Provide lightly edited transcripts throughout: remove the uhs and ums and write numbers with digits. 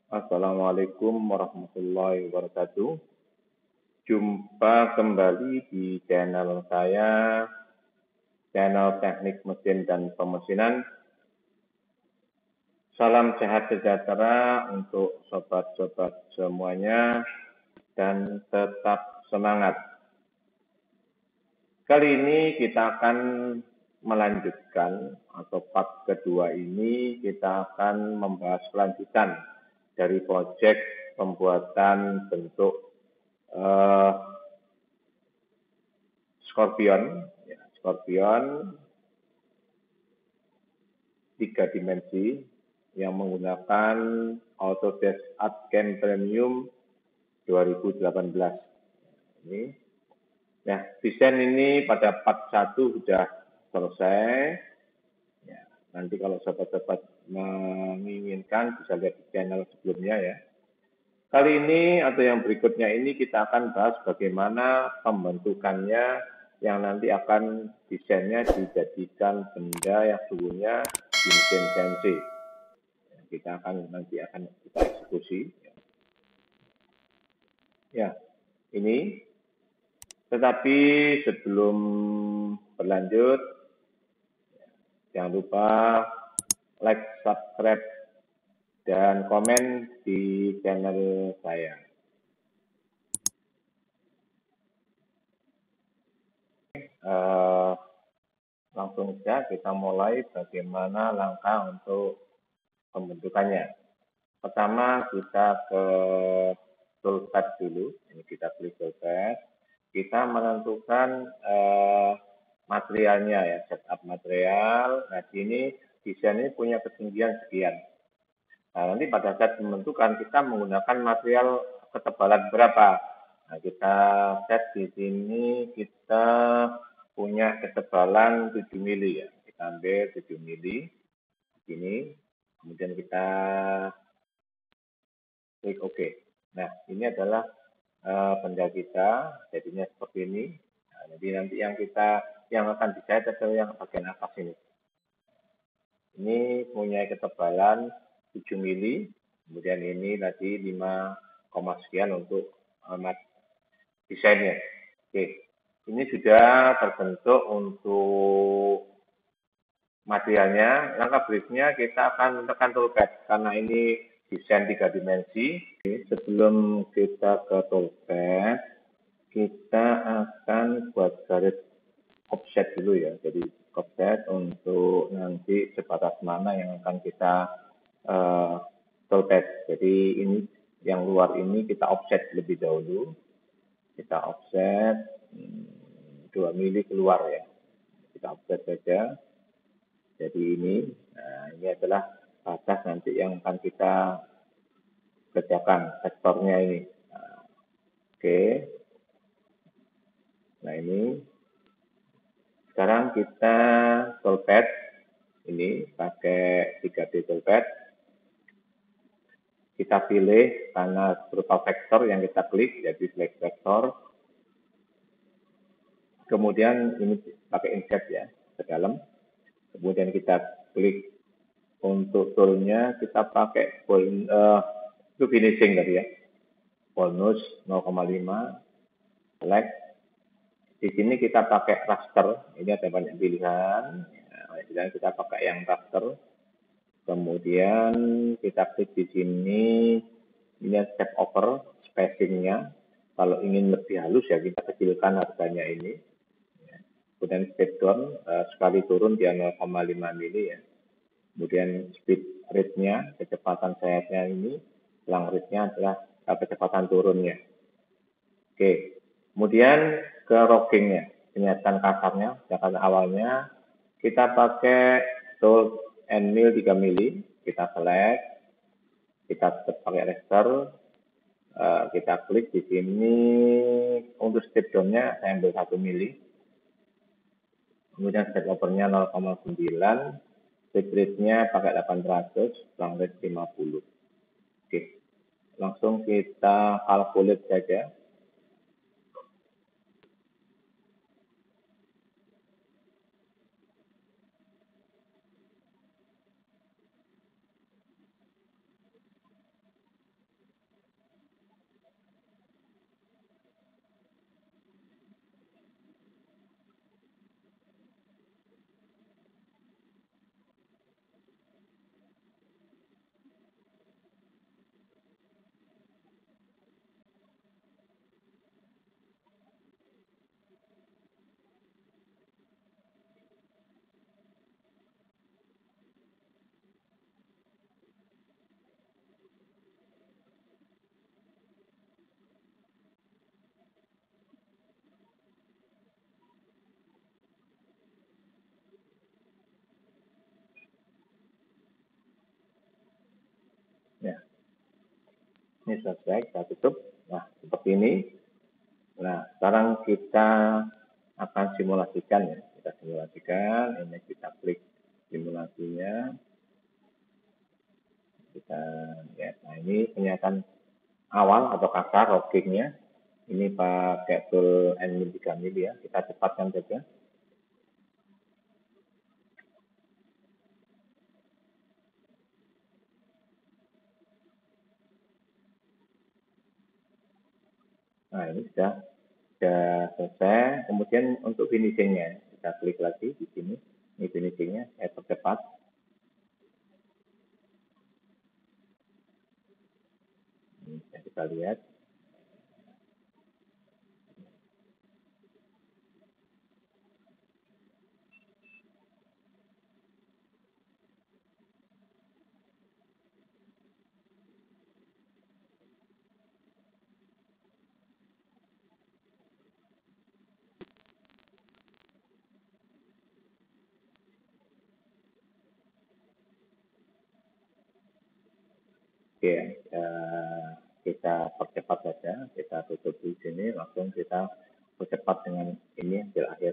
Assalamualaikum warahmatullahi wabarakatuh. Jumpa kembali di channel saya, channel teknik mesin dan pemesinan. Salam sehat sejahtera untuk sobat-sobat semuanya dan tetap semangat. Kali ini kita akan melanjutkan atau part kedua ini kita akan membahas kelanjutan dari proyek pembuatan bentuk Scorpion 3 dimensi yang menggunakan Autodesk ArtCAM Premium 2018. Ini, ya, desain ini pada part 1 sudah selesai. Ya, nanti kalau sobat-sobat menginginkan bisa lihat di channel sebelumnya ya. Kali ini atau yang berikutnya ini kita akan bahas bagaimana pembentukannya yang nanti akan desainnya dijadikan benda yang sungguhnya di mesin CNC. Kita akan kita eksekusi. Ya, ini. Tetapi sebelum berlanjut, jangan lupa like, subscribe, dan komen di channel saya. Langsung saja kita mulai bagaimana langkah untuk pembentukannya. Pertama kita ke toolpad dulu. Ini kita klik toolpad. Kita menentukan materialnya ya, setup material. Nah, sini desain ini punya ketinggian sekian. Nah, nanti pada saat pembentukan kita menggunakan material ketebalan berapa. Nah, kita set di sini kita punya ketebalan 7 mili ya. Kita ambil 7 mili ini, kemudian kita klik OK. Nah, ini adalah benda kita, jadinya seperti ini. Nah, jadi nanti yang akan dijahit adalah yang bagian atas ini. Ini punya ketebalan 7 mili, kemudian ini tadi 5, sekian untuk desainnya. Oke, ini sudah terbentuk untuk materialnya. Langkah berikutnya kita akan menekan toolpad karena ini desain 3 dimensi. Sebelum kita ke toolpad, kita akan buat garis offset dulu ya. Jadi offset untuk nanti sebatas mana yang akan kita toolpad. Jadi ini yang luar ini kita offset lebih dahulu. Kita offset 2 mili keluar ya. Kita offset saja. Jadi ini adalah batas nanti yang akan kita kerjakan sektornya ini. Oke. Nah ini. Sekarang kita toolpad. Ini pakai 3D toolpad. Kita pilih karena berupa vektor yang kita klik, jadi select vektor. Kemudian ini pakai insert ya, ke dalam. Kemudian kita klik untuk toolnya, kita pakai itu finishing tadi ya. Bonus 0,5, select. Di sini kita pakai raster, ini ada banyak pilihan. Nah, kita pakai yang raster. Kemudian kita klik di sini, ini step over, spacingnya. Kalau ingin lebih halus ya kita kecilkan harganya ini. Kemudian step down, sekali turun dia 0,5 mili ya. Kemudian speed rate-nya, kecepatan sayapnya ini, lang rate-nya adalah kecepatan turunnya. Oke, kemudian ke rocking-nya, penyataan kasarnya, penyataan awalnya, kita pakai tool and mill 3 mili, kita select, kita pakai raster, kita klik di sini, untuk step down-nya saya ambil 1 mili, kemudian step over-nya 0,9, speed rate-nya pakai 800, lang rate 50. Oke, langsung kita calculate saja. Ini selesai, kita tutup. Nah, seperti ini. Nah, sekarang kita akan simulasikan ya. Kita simulasikan, ini kita klik simulasinya. Kita lihat. Nah, ini pernyataan awal atau kasar rockingnya. Ini pakai tool N-mil 3 mili ya. Kita cepatkan saja. Nah, ini sudah selesai. Kemudian untuk finishingnya, kita klik lagi di sini. Ini finishingnya, saya percepat. Ini bisa kita lihat. Oke, kita percepat saja. Kita tutup di sini, langsung kita percepat dengan ini hasil akhir.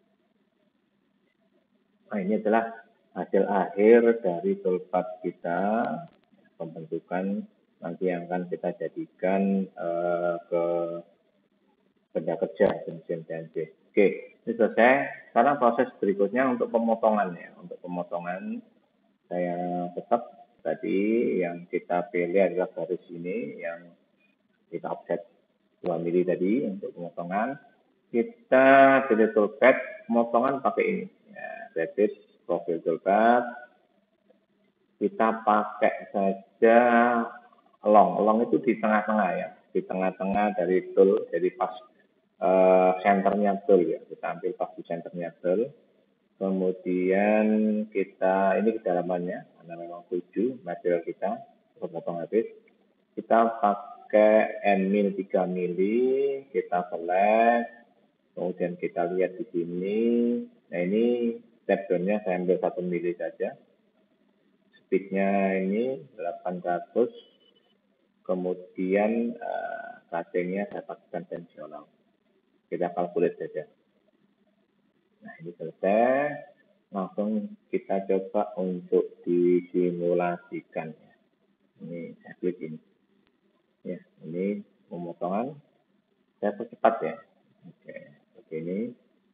Nah, ini adalah hasil akhir dari toolpath kita, pembentukan nanti yang akan kita jadikan ke benda kerja mesin CNC. Oke, ini selesai. Sekarang proses berikutnya untuk pemotongan ya. Untuk pemotongan saya tetap tadi yang kita pilih adalah garis ini yang kita offset 2 mili tadi untuk pemotongan. Kita pilih toolpath pemotongan pakai ini. Ya, edit profil toolpath. Kita pakai saja long itu di tengah-tengah ya, di tengah-tengah dari tool, jadi pas senternya tool ya, kita ambil pas di senternya tool. Kemudian kita, ini kedalamannya, karena memang 7 material kita, potong habis. Kita pakai N-mil 3 mili, kita select, kemudian kita lihat di sini. Nah, ini step down-nya saya ambil 1 mili saja. Speed-nya ini 800, kemudian casing-nya saya pakai konvensional. Kita calculate saja. Nah, ini selesai. Langsung kita coba untuk disimulasikan. Ini saya klik ini. Ya, ini pemotongan. Saya percepat ya. Oke, begini.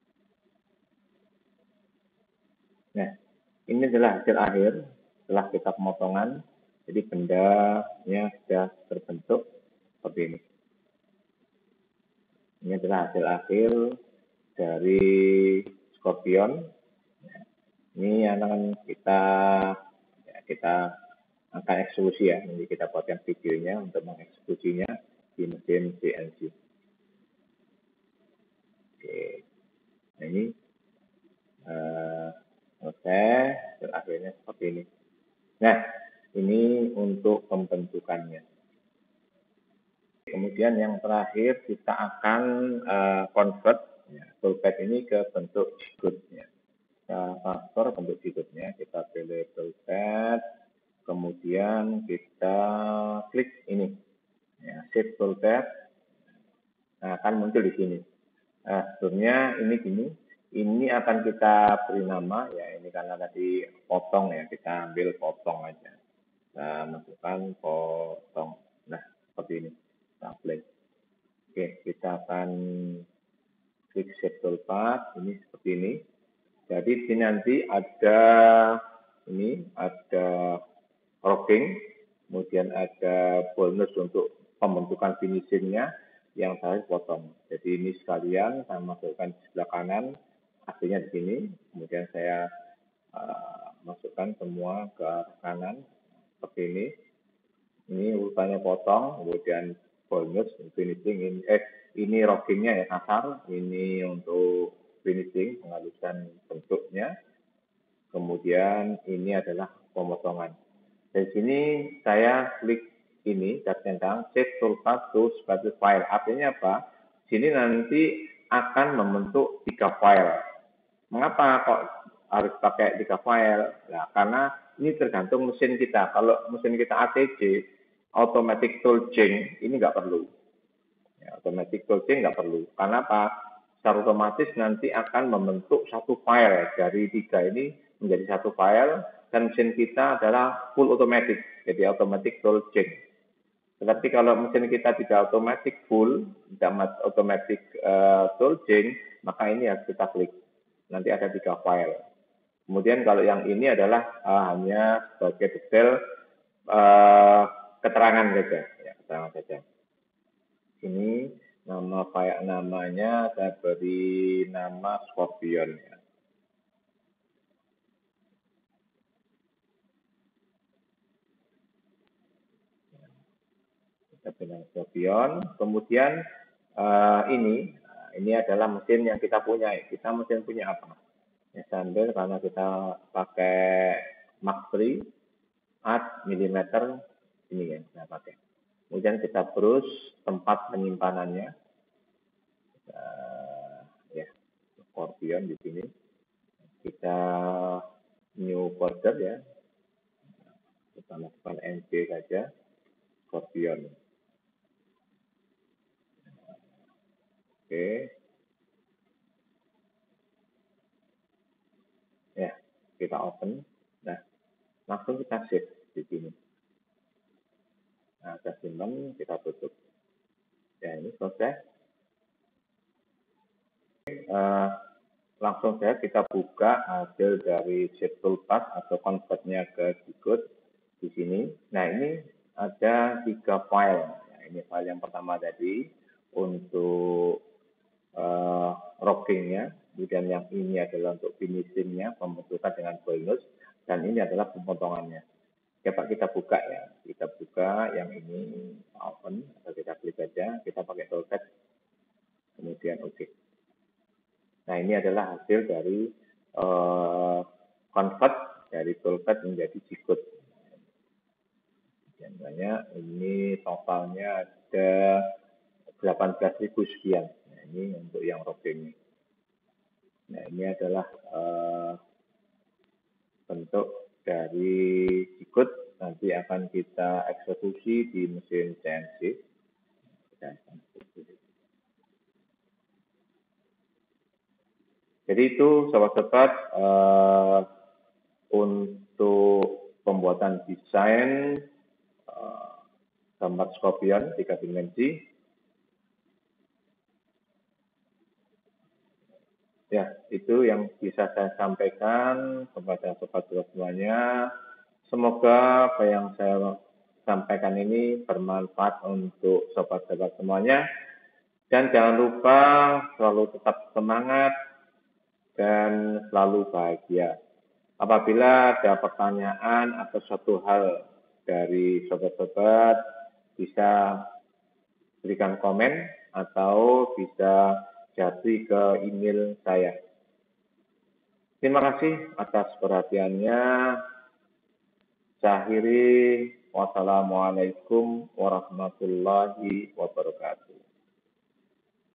Nah, ini adalah hasil akhir setelah kita pemotongan. Jadi bendanya sudah terbentuk seperti ini. Ini adalah hasil akhir dari Scorpion. Ini yang akan kita akan eksekusi ya. Nanti kita buatkan videonya untuk mengeksekusinya di mesin CNC. Oke, nah ini selesai, hasil akhirnya seperti ini. Nah, ini untuk pembentukannya. Kemudian yang terakhir kita akan convert ya, toolpath ini ke bentuk jigutnya. Faktor bentuk jigutnya, kita pilih toolpath, kemudian kita klik ini, ya, shift toolpath, nah akan muncul di sini. Nah, sebenarnya ini gini, ini akan kita beri nama, ya ini karena tadi potong ya, kita ambil potong aja. Nah, masukkan potong. Nah, seperti ini. Kita play. Oke, kita akan klik shift toolpath, ini seperti ini. Jadi di sini nanti ada rocking, kemudian ada bonus untuk pembentukan finishingnya yang saya potong. Jadi ini sekalian saya masukkan di sebelah kanan, hasilnya di sini. Kemudian saya masukkan semua ke arah kanan seperti ini. Ini urutannya potong, kemudian bonus finishing. Ini rockingnya ya kasar, ini untuk finishing, penghalusan bentuknya. Kemudian ini adalah pemotongan. Dari sini saya klik ini, centang save toolpath to specific file. Artinya apa? Sini nanti akan membentuk 3 file. Mengapa kok harus pakai 3 file? Nah, karena ini tergantung mesin kita. Kalau mesin kita ATC, automatic tool chain ini nggak perlu. Ya, automatic tool chain nggak perlu. Karena apa? Secara otomatis nanti akan membentuk satu file dari 3 ini menjadi satu file, dan mesin kita adalah full automatic, jadi automatic tool chain. Tetapi kalau mesin kita tidak automatic full, tidak automatic tool chain, maka ini harus kita klik. Nanti ada 3 file. Kemudian kalau yang ini adalah hanya sebagai detail keterangan saja, ya, keterangan saja. Ini namanya saya beri nama Scorpion. Ya. Kita bilang Scorpion. Kemudian ini adalah mesin yang kita punya. Kita mesin punya apa? Ya, sambil karena kita pakai Mark III Art milimeter ini yang saya pakai. Kemudian kita browse tempat penyimpanannya. Ya, Scorpion di sini. Kita new folder ya. Kita masukkan NC saja. Scorpion. Oke. Ya, kita open. Nah, langsung kita save di sini. Nah, kita simpan, kita tutup. Ya, ini selesai. Langsung saja kita buka hasil dari Shape Toolpath atau convertnya ke G-code di sini. Nah, ini ada 3 file. Nah, ini file yang pertama tadi untuk rockingnya, kemudian yang ini adalah untuk finishingnya, pembentukan dengan bonus, dan ini adalah pemotongannya. Coba kita buka ya, kita buka yang ini open, atau kita klik saja, kita pakai toolpad, kemudian oke. Nah, ini adalah hasil dari convert dari toolpad menjadi G-code. Biasanya ini totalnya ada 18.000 sekian. Nah, ini untuk yang rockingnya. Nah, ini adalah bentuk dari G-code, nanti akan kita eksekusi di mesin CNC. Jadi itu sobat-sobat untuk pembuatan desain gambar Scorpion 3 dimensi. Ya, itu yang bisa saya sampaikan kepada sobat-sobat semuanya. Semoga apa yang saya sampaikan ini bermanfaat untuk sobat-sobat semuanya. Dan jangan lupa selalu tetap semangat dan selalu bahagia. Apabila ada pertanyaan atau suatu hal dari sobat-sobat, bisa berikan komen atau bisa jati ke email saya. Terima kasih atas perhatiannya. Saya akhiri. Wassalamualaikum warahmatullahi wabarakatuh.